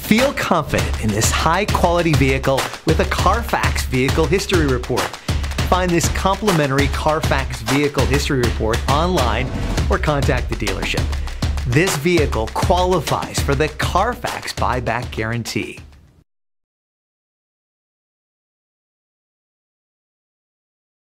Feel confident in this high-quality vehicle with a Carfax Vehicle History Report. Find this complimentary Carfax Vehicle History Report online or contact the dealership. This vehicle qualifies for the Carfax Buyback Guarantee.